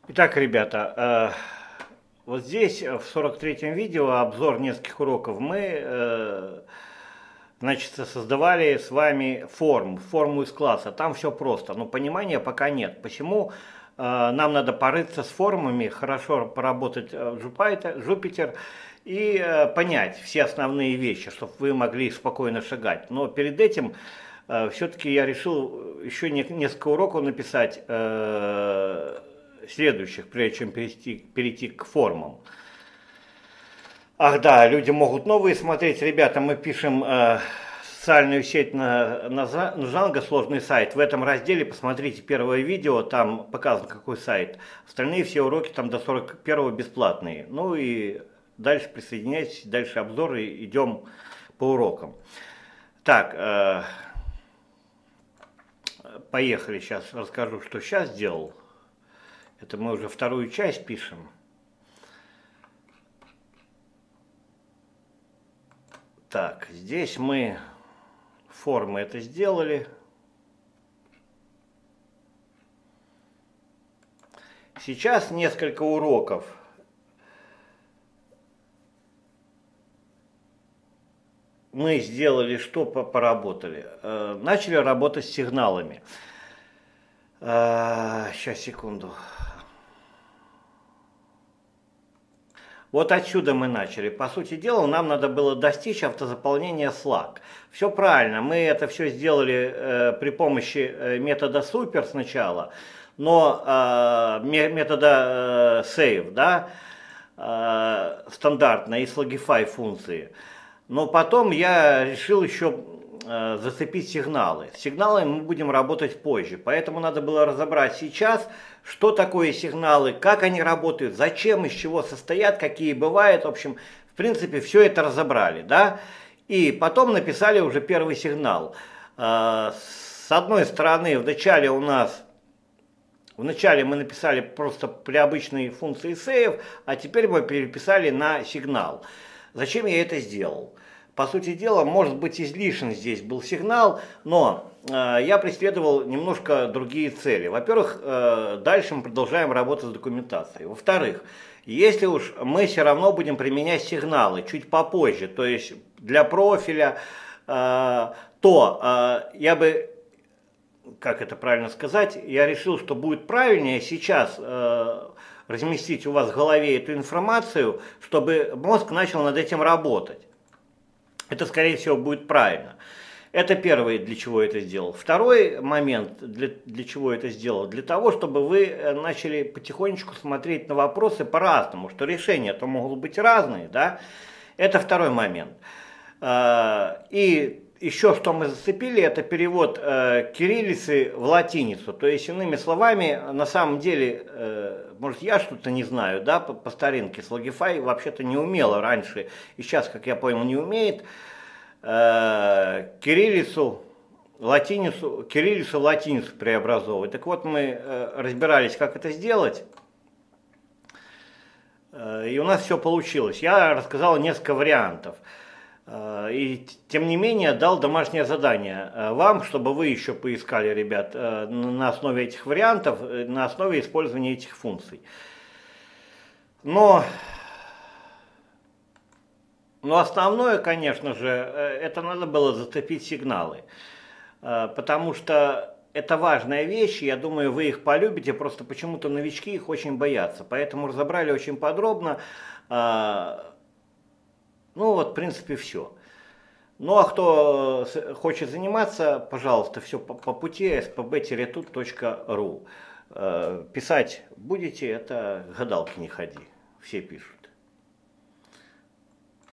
Итак, ребята, вот здесь в 43-м видео обзор нескольких уроков мы, значит, создавали с вами форму из класса. Там все просто, но понимания пока нет. Почему нам надо порыться с формами, хорошо поработать в Jupyter и понять все основные вещи, чтобы вы могли спокойно шагать. Но перед этим все-таки я решил еще несколько уроков написать следующих, прежде чем перейти к формам. Ах да, люди могут новые смотреть. Ребята, мы пишем социальную сеть на Django, сложный сайт. В этом разделе посмотрите первое видео, там показан какой сайт. Остальные все уроки там до 41-го бесплатные. Ну и дальше присоединяйтесь, дальше обзоры, идем по урокам. Так, поехали, сейчас расскажу, что сейчас сделал. Это мы уже вторую часть пишем. Так, здесь мы формы это сделали. Сейчас несколько уроков. Мы сделали, что поработали? Начали работать с сигналами. Сейчас, секунду. Вот отсюда мы начали. По сути дела, нам надо было достичь автозаполнения Slack. Все правильно, мы это все сделали при помощи метода super сначала, но метода save, да, стандартной и Slagify функции. Но потом я решил еще зацепить сигналы. С сигналами мы будем работать позже, поэтому надо было разобрать сейчас, что такое сигналы, как они работают, зачем, из чего состоят, какие бывают. В общем, в принципе, все это разобрали, да. И потом написали уже первый сигнал. С одной стороны, вначале мы написали просто при обычной функции save, а теперь мы переписали на сигнал. Зачем я это сделал? По сути дела, может быть, излишен здесь был сигнал, но я преследовал немножко другие цели. Во-первых, дальше мы продолжаем работать с документацией. Во-вторых, если уж мы все равно будем применять сигналы чуть попозже, то есть для профиля, то я бы, как это правильно сказать, я решил, что будет правильнее сейчас разместить у вас в голове эту информацию, чтобы мозг начал над этим работать. Это, скорее всего, будет правильно. Это первое, для чего я это сделал. Второй момент, для чего я это сделал, для того, чтобы вы начали потихонечку смотреть на вопросы по-разному, что решения-то могут быть разные, да. Это второй момент. И еще что мы зацепили, это перевод кириллицы в латиницу. То есть, иными словами, на самом деле, может, я что-то не знаю, да, по старинке. Slagify вообще-то не умела раньше, и сейчас, как я понял, не умеет кириллицу в латиницу преобразовывать. Так вот, мы разбирались, как это сделать, и у нас все получилось. Я рассказал несколько вариантов. И тем не менее дал домашнее задание вам, чтобы вы еще поискали, ребят, на основе этих вариантов, на основе использования этих функций. Но основное, конечно же, это надо было зацепить сигналы, потому что это важная вещь, я думаю, вы их полюбите, просто почему-то новички их очень боятся, поэтому разобрали очень подробно. Ну вот, в принципе, все. Ну а кто хочет заниматься, пожалуйста, все по пути spb-tut.ru. Писать будете, это гадалки не ходи, все пишут.